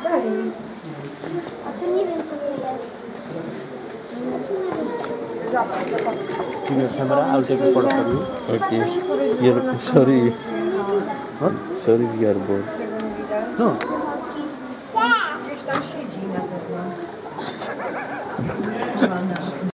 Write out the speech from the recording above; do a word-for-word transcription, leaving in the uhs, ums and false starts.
A tu nie wiem, co to jest. Give your camera, I'll take a photo for you. Okay. You're sorry. What? Sorry, we are bored. No.